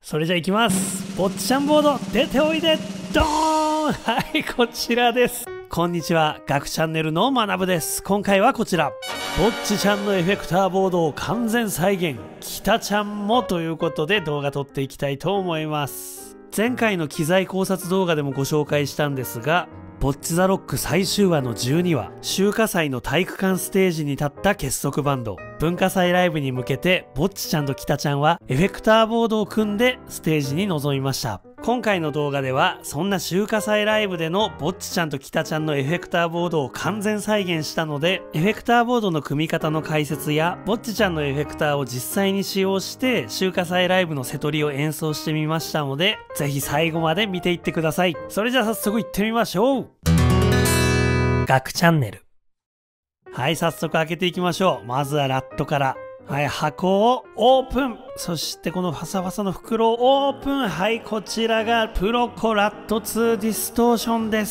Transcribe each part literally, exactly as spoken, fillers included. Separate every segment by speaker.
Speaker 1: それじゃあいきます。ぼっちちゃんボード出ておいでドーン。はい、こちらです。こんにちは、学チャンネルのまなぶです。今回はこちら、ぼっちちゃんのエフェクターボードを完全再現、きたちゃんもということで動画撮っていきたいと思います。前回の機材考察動画でもご紹介したんですが、ボッチザロック最終話のじゅうにわ、秋華祭の体育館ステージに立った結束バンド。文化祭ライブに向けて、ぼっちちゃんときたちゃんはエフェクターボードを組んでステージに臨みました。今回の動画では、そんな秋華祭ライブでのぼっちちゃんときたちゃんのエフェクターボードを完全再現したので、エフェクターボードの組み方の解説や、ぼっちちゃんのエフェクターを実際に使用して、秋華祭ライブの瀬取りを演奏してみましたので、ぜひ最後まで見ていってください。それじゃあ早速行ってみましょう。学チャンネル。はい、早速開けていきましょう。まずはラットから。はい、箱をオープン。そしてこのファサファサの袋をオープン。はい、こちらがプロコラットツーディストーションです。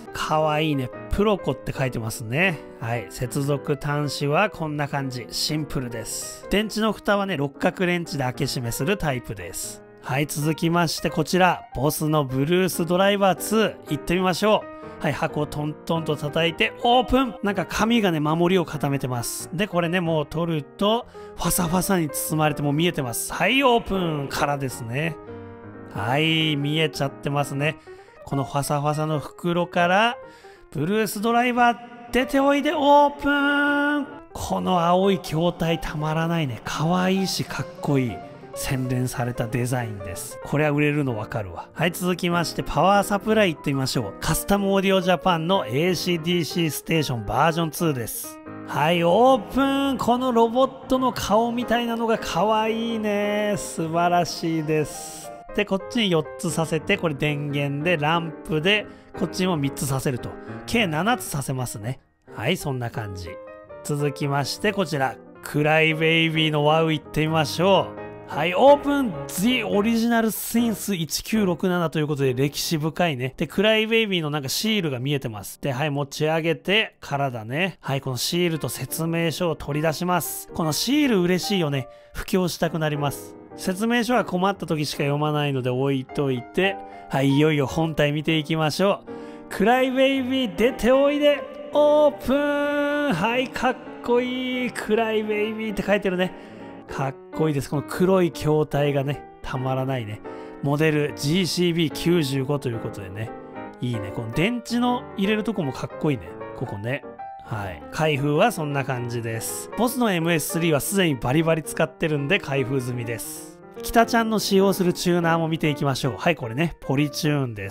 Speaker 1: かわいいね。プロコって書いてますね。はい、接続端子はこんな感じ。シンプルです。電池の蓋はね、六角レンチで開け閉めするタイプです。はい、続きましてこちら、ボスのブルースドライバーツー。行ってみましょう。はい、箱をトントンと叩いてオープン。なんか紙がね、守りを固めてます。で、これね、もう取ると、ファサファサに包まれてもう見えてます。はい、オープンからですね。はい、見えちゃってますね。このファサファサの袋から、ブルースドライバー出ておいでオープン。この青い筐体たまらないね。かわいいしかっこいい。洗練されたデザインです。これは売れるのわかるわ。はい、続きましてパワーサプライ行ってみましょう。カスタムオーディオジャパンの エーシーディーシー ステーションバージョンツーです。はい、オープン。このロボットの顔みたいなのがかわいいね。素晴らしいです。で、こっちによっつさせて、これ電源でランプで、こっちにもみっつさせると。計ななつさせますね。はい、そんな感じ。続きましてこちら、クライベイビーのワウ行ってみましょう。はい、オープン The Original Synth いちきゅうろくななということで歴史深いね。で、クライベイビーのなんかシールが見えてます。で、はい、持ち上げてからだね。はい、このシールと説明書を取り出します。このシール嬉しいよね。布教したくなります。説明書は困った時しか読まないので置いといて、はい、いよいよ本体見ていきましょう。クライベイビー出ておいでオープン。はい、かっこいい。クライベイビーって書いてるね。かっこいいです。この黒い筐体がね、たまらないね。モデル ジーシービーきゅうじゅうご ということでね。いいね。この電池の入れるとこもかっこいいね。ここね。はい。開封はそんな感じです。ボスの エムエススリー はすでにバリバリ使ってるんで開封済みです。きたちゃんの使用するチューナーも見ていきましょう。はい、これね。ポリチューンです。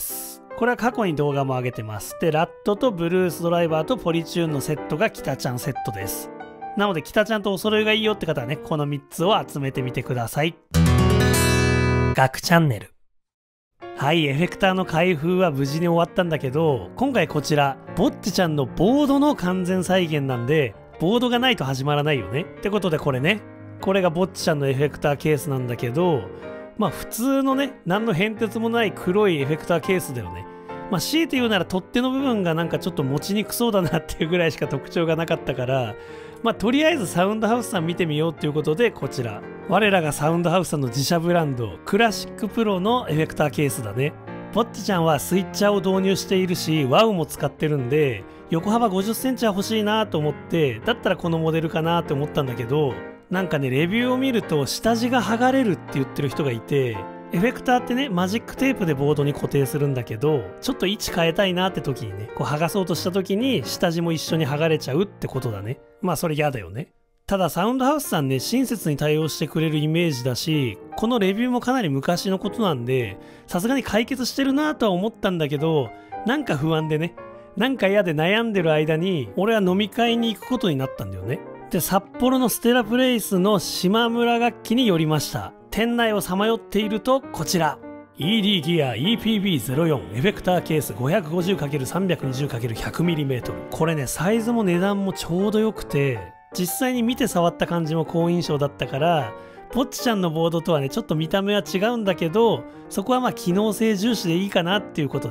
Speaker 1: これは過去に動画も上げてます。で、ラットとブルースドライバーとポリチューンのセットがきたちゃんセットです。なので、きたちゃんとお揃いがいいよって方はね、このみっつを集めてみてください。学チャンネル。はい、エフェクターの開封は無事に終わったんだけど、今回こちら、ぼっちちゃんのボードの完全再現なんで、ボードがないと始まらないよね。ってことでこれね、これがぼっちちゃんのエフェクターケースなんだけど、まあ普通のね、何の変哲もない黒いエフェクターケースだよね。まあ強いて言うなら取っ手の部分がなんかちょっと持ちにくそうだなっていうぐらいしか特徴がなかったから、まあとりあえずサウンドハウスさん見てみようっていうことでこちら。我らがサウンドハウスさんの自社ブランド、クラシックプロのエフェクターケースだね。ぼっちちゃんはスイッチャーを導入しているし、ワウも使ってるんで、横幅ごじゅっセンチは欲しいなと思って、だったらこのモデルかなって思ったんだけど、なんかね、レビューを見ると下地が剥がれるって言ってる人がいて、エフェクターってね、マジックテープでボードに固定するんだけど、ちょっと位置変えたいなって時にね、こう剥がそうとした時に下地も一緒に剥がれちゃうってことだね。まあそれ嫌だよね。ただサウンドハウスさんね、親切に対応してくれるイメージだし、このレビューもかなり昔のことなんで、さすがに解決してるなとは思ったんだけど、なんか不安でね、なんか嫌で悩んでる間に、俺は飲み会に行くことになったんだよね。で、札幌のステラプレイスの島村楽器に寄りました。店内をさまよっているとこちら イーディー ギア イーピービーゼロよん エフェクターケース ごひゃくごじゅうかけるさんびゃくにじゅうかけるひゃくミリメートル これねサイズも値段もちょうどよくて実際に見て触った感じも好印象だったからぼっちちゃんのボードとはねちょっと見た目は違うんだけどそこはまあ機能性重視でいいかなっていうことでね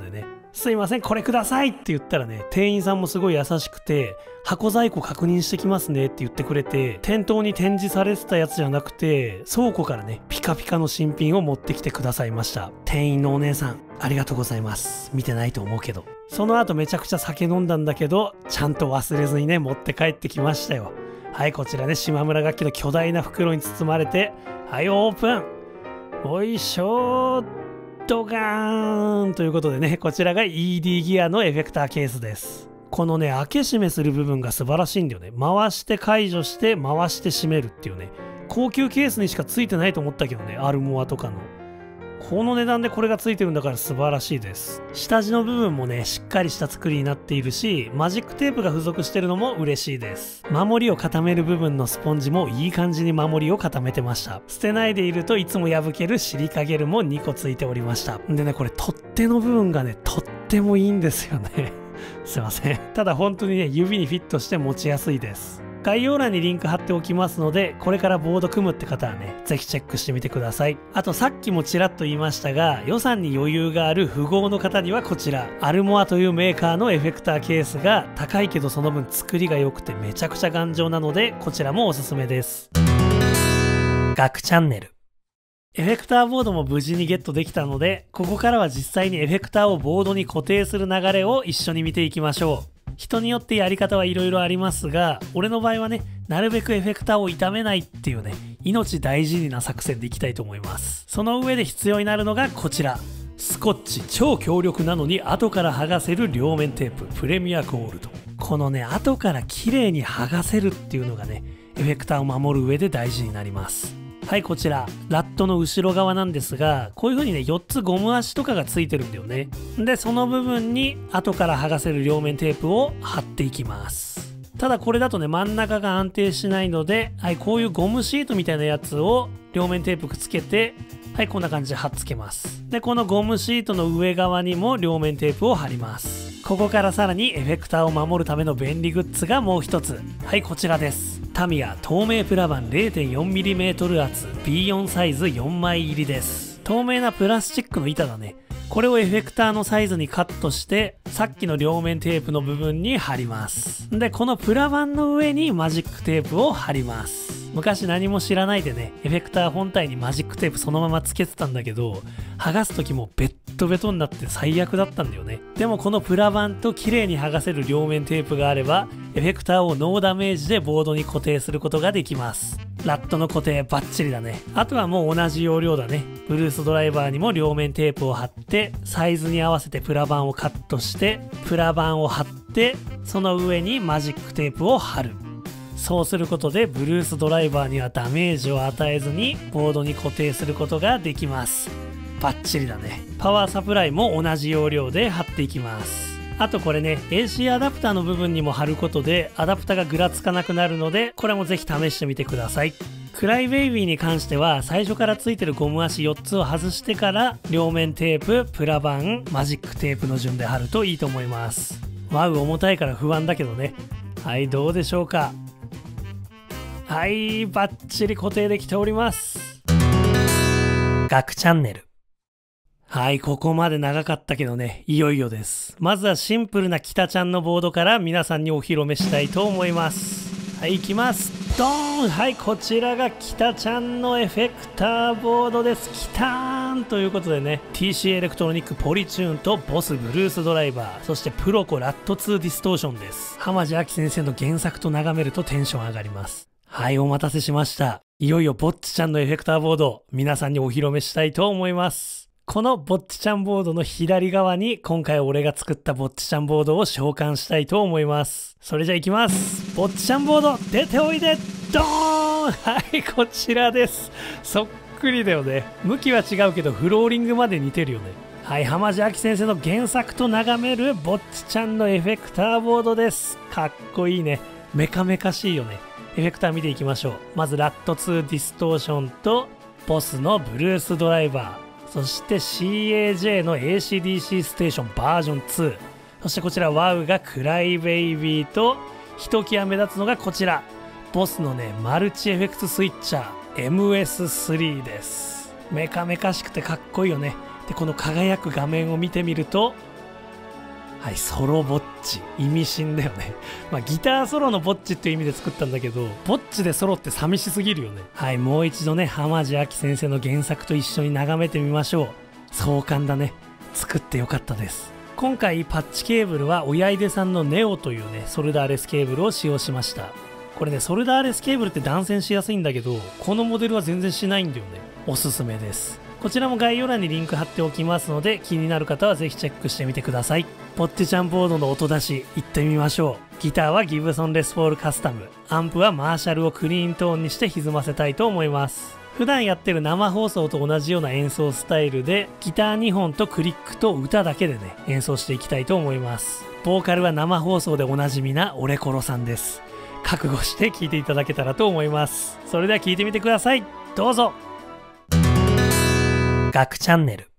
Speaker 1: すいませんこれくださいって言ったらね、店員さんもすごい優しくて、箱在庫確認してきますねって言ってくれて、店頭に展示されてたやつじゃなくて、倉庫からねピカピカの新品を持ってきてくださいました。店員のお姉さんありがとうございます。見てないと思うけど。その後めちゃくちゃ酒飲んだんだけど、ちゃんと忘れずにね持って帰ってきましたよ。はい、こちらね島村楽器の巨大な袋に包まれて、はいオープン、おいしょー、ドガーンということでね、こちらが イーディー ギアのエフェクターケースです。このね開け閉めする部分が素晴らしいんだよね。回して解除して回して閉めるっていうね、高級ケースにしかついてないと思ったけどね、アルモアとかのこの値段でこれがついてるんだから素晴らしいです。下地の部分もねしっかりした作りになっているし、マジックテープが付属してるのも嬉しいです。守りを固める部分のスポンジもいい感じに守りを固めてました。捨てないでいるといつも破けるシリカゲルもにこついておりました。でねこれ取っ手の部分がねとってもいいんですよねすいません。ただ本当にね指にフィットして持ちやすいです。概要欄にリンク貼っておきますので、これからボード組むって方はねぜひチェックしてみてください。あとさっきもちらっと言いましたが、予算に余裕がある富豪の方にはこちらアルモアというメーカーのエフェクターケースが高いけどその分作りが良くてめちゃくちゃ頑丈なので、こちらもおすすめです。学チャンネルエフェクターボードも無事にゲットできたので、ここからは実際にエフェクターをボードに固定する流れを一緒に見ていきましょう。人によってやり方はいろいろありますが、俺の場合はねなるべくエフェクターを傷めないっていうね命大事な作戦でいきたいと思います。その上で必要になるのがこちら、スコッチ超強力なのに後から剥がせる両面テーププレミアゴールド。このね後から綺麗に剥がせるっていうのがねエフェクターを守る上で大事になります。はい、こちらラットの後ろ側なんですが、こういう風にねよっつゴム足とかがついてるんだよね。でその部分に後から剥がせる両面テープを貼っていきます。ただこれだとね真ん中が安定しないので、はい、こういうゴムシートみたいなやつを両面テープくっつけて、はい、こんな感じで貼っつけます。でこのゴムシートの上側にも両面テープを貼ります。ここからさらにエフェクターを守るための便利グッズがもう一つ。はい、こちらです。タミヤ透明プラ板 れいてんよんミリメートル 厚 ビーよん サイズよんまい入りです。透明なプラスチックの板だね。これをエフェクターのサイズにカットして、さっきの両面テープの部分に貼ります。でこのプラ板の上にマジックテープを貼ります。昔何も知らないでねエフェクター本体にマジックテープそのままつけてたんだけど、剥がす時もベッドベトになって最悪だったんだよね。でもこのプラ板と綺麗に剥がせる両面テープがあれば、エフェクターをノーダメージでボードに固定することができます。ラットの固定バッチリだね。あとはもう同じ要領だね。ブルースドライバーにも両面テープを貼って、サイズに合わせてプラ板をカットして、プラ板を貼って、その上にマジックテープを貼る。そうすることでブルースドライバーにはダメージを与えずにボードに固定することができます。バッチリだね。パワーサプライも同じ要領で貼っていきます。あとこれね エーシー アダプターの部分にも貼ることでアダプターがぐらつかなくなるので、これもぜひ試してみてください。クライベイビーに関しては最初からついてるゴム足よっつを外してから両面テープ、プラ板、マジックテープの順で貼るといいと思います。ワウ重たいから不安だけどね。はい、どうでしょうか。はい、バッチリ固定できております。学チャンネル。はい、ここまで長かったけどね、いよいよです。まずはシンプルな北ちゃんのボードから皆さんにお披露目したいと思います。はい、行きます。ドーン。はい、こちらが北ちゃんのエフェクターボードです。キターンということでね、ティーシー エレクトロニックポリチューンとボスブルースドライバー、そしてプロコラットツーディストーションです。浜地明先生の原作と眺めるとテンション上がります。はい、お待たせしました。いよいよぼっちちゃんのエフェクターボード、皆さんにお披露目したいと思います。このぼっちちゃんボードの左側に今回俺が作ったぼっちちゃんボードを召喚したいと思います。それじゃいきます。ぼっちちゃんボード出ておいで、ドーン。はい、こちらです。そっくりだよね。向きは違うけどフローリングまで似てるよね。はい、浜地明先生の原作と眺めるぼっちちゃんのエフェクターボードです。かっこいいね。メカメカしいよね。エフェクター見ていきましょう。まずラットツーディストーションとボスのブルースドライバー、そして シーエージェー の エーシーディーシー ステーションバージョンツー、そしてこちら ワウ がクライベイビーと、ひときわ目立つのがこちらボスのねマルチエフェクトスイッチャー エムエススリー です。メカメカしくてかっこいいよね。でこの輝く画面を見てみると、 はい、ソロぼっち。意味深だよね。まあ、ギターソロのぼっちっていう意味で作ったんだけど、ぼっちでソロって寂しすぎるよね。はい、もう一度ね、浜地明先生の原作と一緒に眺めてみましょう。壮観だね。作ってよかったです。今回パッチケーブルは親出さんのネオというね、ソルダーレスケーブルを使用しました。これね、ソルダーレスケーブルって断線しやすいんだけど、このモデルは全然しないんだよね。おすすめです。こちらも概要欄にリンク貼っておきますので、気になる方はぜひチェックしてみてください。ポッチちゃんボードの音出し、行ってみましょう。ギターはギブソンレスポールカスタム。アンプはマーシャルをクリーントーンにして歪ませたいと思います。普段やってる生放送と同じような演奏スタイルで、ギターにほんとクリックと歌だけでね、演奏していきたいと思います。ボーカルは生放送でおなじみなオレコロさんです。覚悟して聴いていただけたらと思います。それでは聴いてみてください。どうぞ。学チャンネル。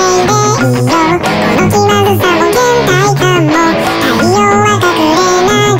Speaker 2: この気まずさも限界感も太陽は隠れない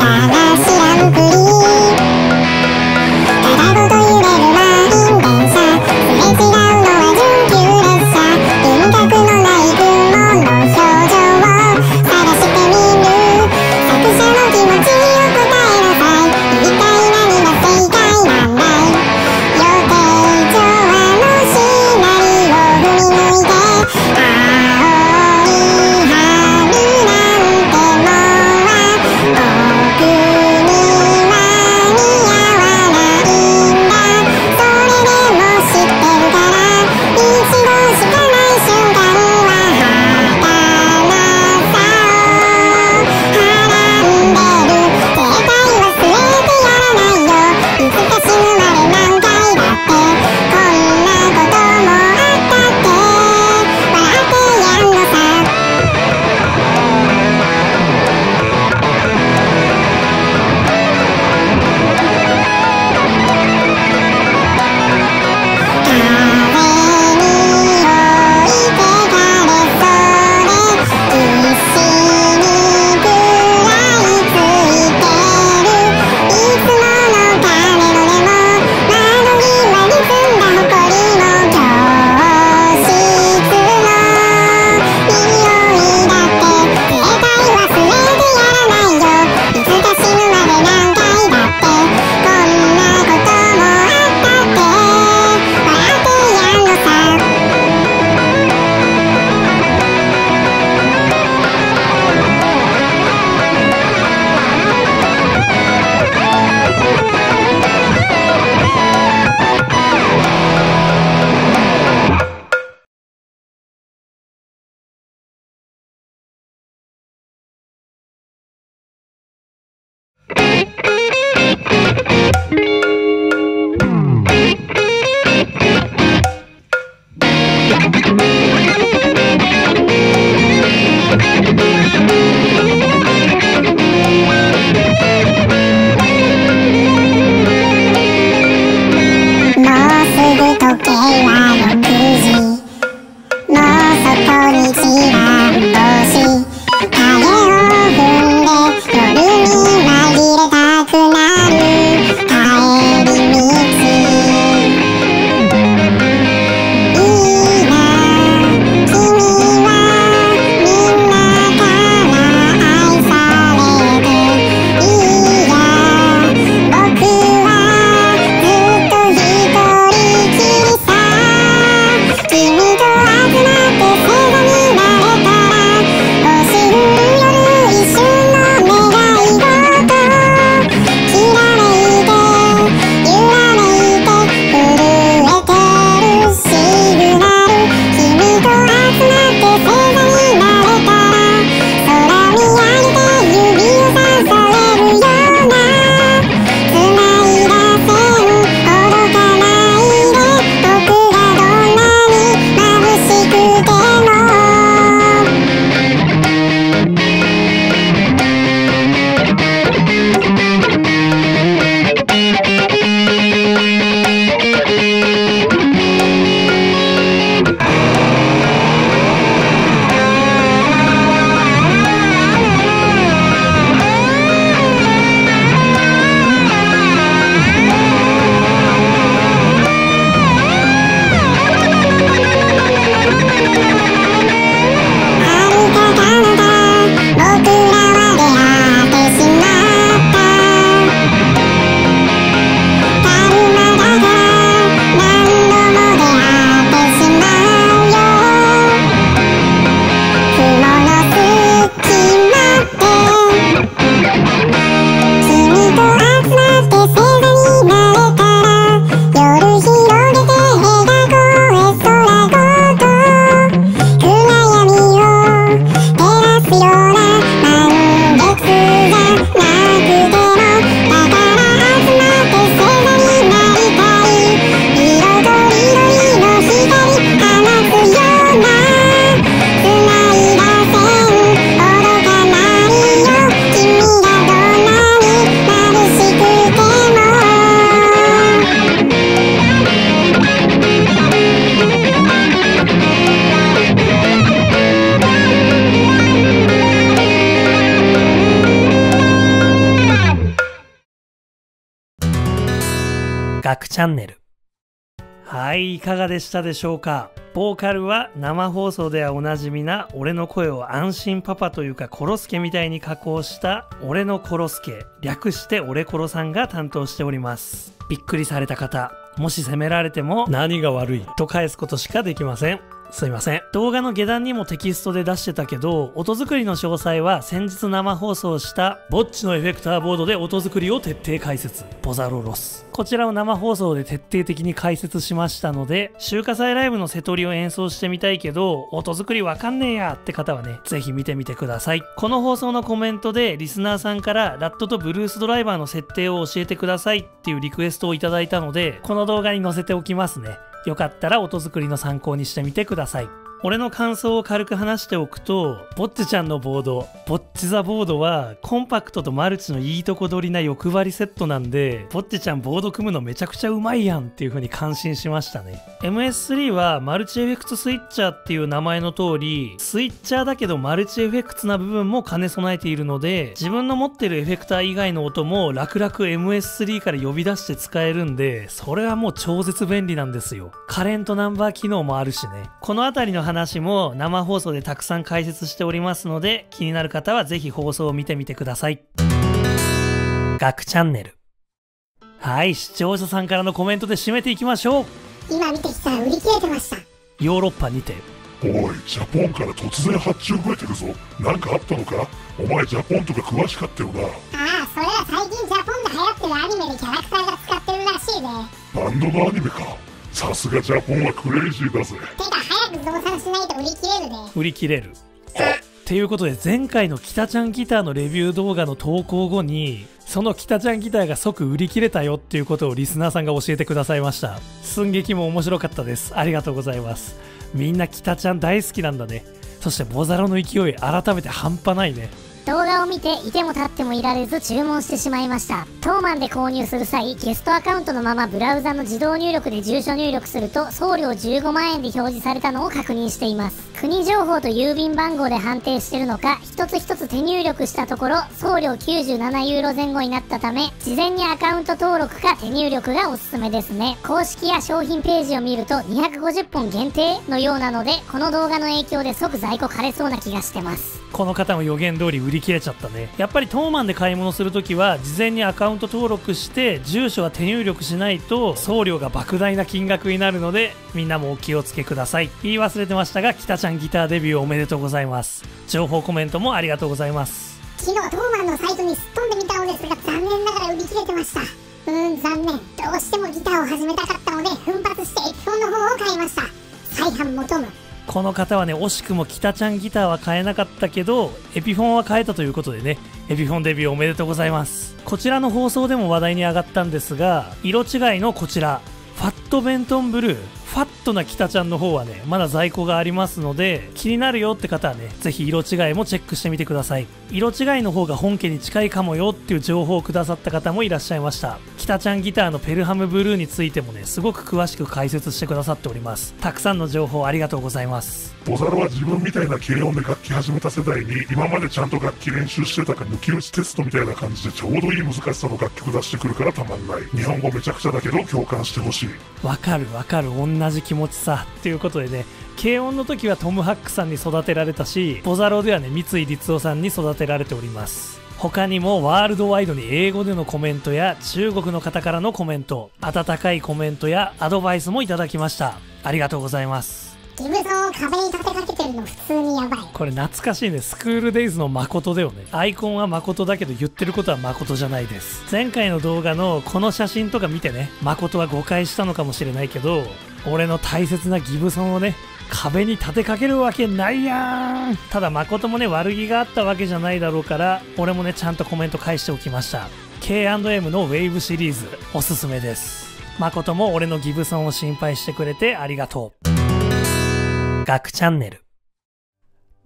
Speaker 1: 学チャンネル。はい、いかがでしたでしょうか。ボーカルは生放送ではおなじみな俺の声を安心パパというかコロスケみたいに加工した俺のコロスケ、略して俺コロさんが担当しております。びっくりされた方、もし責められても何が悪いと返すことしかできません。すいません。動画の下段にもテキストで出してたけど、音作りの詳細は先日生放送したぼっちのエフェクターボードで音作りを徹底解説、ボザロロス。こちらを生放送で徹底的に解説しましたので、秋華祭ライブの瀬戸りを演奏してみたいけど音作りわかんねえやって方はね、ぜひ見てみてください。この放送のコメントでリスナーさんからラットとブルースドライバーの設定を教えてくださいっていうリクエストをいただいたので、この動画に載せておきますね。よかったら音作りの参考にしてみてください。俺の感想を軽く話しておくと、ぼっちちゃんのボード、ぼっちザボードはコンパクトとマルチのいいとこ取りな欲張りセットなんで、ぼっちちゃんボード組むのめちゃくちゃうまいやんっていう風に感心しましたね。エムエススリー はマルチエフェクトスイッチャーっていう名前の通り、スイッチャーだけどマルチエフェクトな部分も兼ね備えているので、自分の持ってるエフェクター以外の音も楽々 エムエススリー から呼び出して使えるんで、それはもう超絶便利なんですよ。カレントナンバー機能もあるしね。このあたりの話も生放送でたくさん解説しておりますので、気になる方はぜひ放送を見てみてください。学チャンネル。はい、視聴者さんからのコメントで締めていきましょう。
Speaker 2: 今見てきたら売り切れてました。
Speaker 1: ヨーロッパにて。
Speaker 3: おい、ジャポンから突然発注増えてるぞ。なんかあったのか？お前ジャポンとか詳しかったよな。
Speaker 2: ああ、それは最近ジャポンが流行ってるアニメでキャラクターが使ってるらしいね。
Speaker 3: バンドのアニメか。さすがジャポンはクレイジーだぜ。
Speaker 2: てか早く増産しないと売り切れるね。
Speaker 1: 売り切れる。っていうことで、前回の北ちゃんギターのレビュー動画の投稿後に、その北ちゃんギターが即売り切れたよっていうことをリスナーさんが教えてくださいました。寸劇も面白かったです。ありがとうございます。みんな北ちゃん大好きなんだね。そしてボザロの勢い改めて半端ないね。
Speaker 2: 動画を見ていても立ってもいられず注文してしまいました。トーマンで購入する際、ゲストアカウントのままブラウザの自動入力で住所入力すると送料じゅうごまんえんで表示されたのを確認しています。国情報と郵便番号で判定してるのか、一つ一つ手入力したところ送料きゅうじゅうななユーロ前後になったため、事前にアカウント登録か手入力がおすすめですね。公式や商品ページを見るとにひゃくごじゅっぽん限定のようなので、この動画の影響で即在庫枯れそうな気がしてます。
Speaker 1: この方も予言通り売り切れちゃったね。やっぱりトーマンで買い物するときは事前にアカウント登録して住所は手入力しないと送料が莫大な金額になるので、みんなもお気をつけください。言い忘れてましたが、北ちゃんギターデビューおめでとうございます。情報コメントもありがとうございます。
Speaker 2: 昨日トーマンのサイトにすっ飛んでみたのですが、残念ながら売り切れてました。うーん、残念。どうしてもギターを始めたかったので奮発してエピフォンの方を買いました。再販求む。
Speaker 1: この方はね、惜しくも北ちゃんギターは買えなかったけどエピフォンは買えたということでね、エピフォンデビューおめでとうございます。こちらの放送でも話題に上がったんですが、色違いのこちらファットベントンブルー、ファットな北ちゃんの方はね、まだ在庫がありますので、気になるよって方はね、ぜひ色違いもチェックしてみてください。色違いの方が本家に近いかもよっていう情報をくださった方もいらっしゃいました。北ちゃんギターのペルハムブルーについてもね、すごく詳しく解説してくださっております。たくさんの情報ありがとうございます。
Speaker 3: ボザロは自分みたいな軽音で楽器始めた世代に、今までちゃんと楽器練習してたか抜き打ちテストみたいな感じでちょうどいい難しさの楽曲出してくるからたまんない。日本語めちゃくちゃだけど共感してほしい。
Speaker 1: わかるわかる、同じ気持ちさっていうことでね、軽音の時はトム・ハックさんに育てられたし、ボザロではね、三井律夫さんに育てられております。他にもワールドワイドに英語でのコメントや中国の方からのコメント、温かいコメントやアドバイスもいただきました。ありがとうございます。
Speaker 2: ギブソンを壁に立てかけてるの普通にやばい。
Speaker 1: これ懐かしいね。スクールデイズの誠だよね。アイコンは誠だけど言ってることは誠じゃないです。前回の動画のこの写真とか見てね、誠は誤解したのかもしれないけど、俺の大切なギブソンをね、壁に立てかけるわけないやん。ただ誠もね、悪気があったわけじゃないだろうから、俺もね、ちゃんとコメント返しておきました。ケーアンドエム のウェーブシリーズおすすめです。誠も俺のギブソンを心配してくれてありがとう。学チャンネル。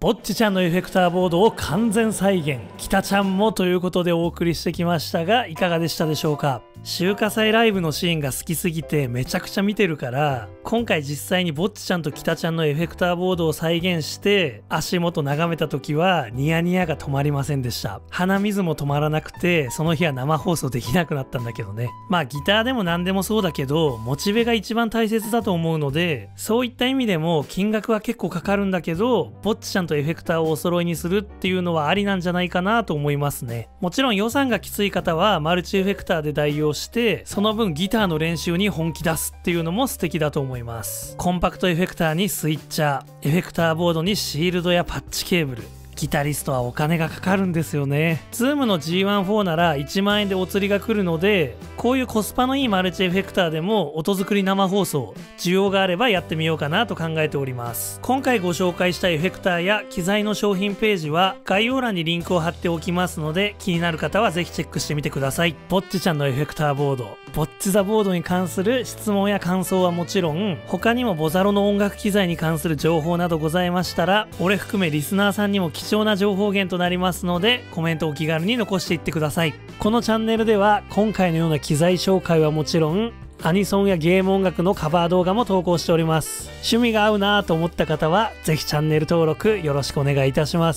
Speaker 1: ぼっちちゃんのエフェクターボードを完全再現、北ちゃんもということでお送りしてきましたが、いかがでしたでしょうか。集荷祭ライブのシーンが好きすぎてめちゃくちゃ見てるから、今回実際にぼっちちゃんと北ちゃんのエフェクターボードを再現して足元眺めた時はニヤニヤが止まりませんでした。鼻水も止まらなくて、その日は生放送できなくなったんだけどね。まあギターでも何でもそうだけど、モチベが一番大切だと思うので、そういった意味でも金額は結構かかるんだけど、ぼっちちゃんとエフェクターをお揃いにするっていうのはありなんじゃないかなと思いますね。もちろん予算がきつい方はマルチエフェクターで代用して、その分ギターの練習に本気出すっていうのも素敵だと思います。コンパクトエフェクターにスイッチャー、エフェクターボードにシールドやパッチケーブル。ギタリストはお金がかかるんですよね。ズームの ジーワンフォー ならいちまんえんでお釣りが来るので、こういうコスパのいいマルチエフェクターでも音作り生放送、需要があればやってみようかなと考えております。今回ご紹介したエフェクターや機材の商品ページは概要欄にリンクを貼っておきますので、気になる方はぜひチェックしてみてください。ぼっちちゃんのエフェクターボード、ぼっちザボードに関する質問や感想はもちろん、他にもボザロの音楽機材に関する情報などございましたら、俺含めリスナーさんにも貴重な情報源となりますので、コメントをお気軽に残していってください。このチャンネルでは今回のような機材紹介はもちろん、アニソンやゲーム音楽のカバー動画も投稿しております。趣味が合うなぁと思った方はぜひチャンネル登録よろしくお願いいたします。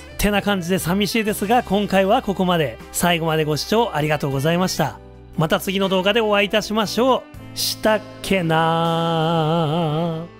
Speaker 1: てな感じで寂しいですが、今回はここまで。最後までご視聴ありがとうございました。また次の動画でお会いいたしましょう。したっけなー。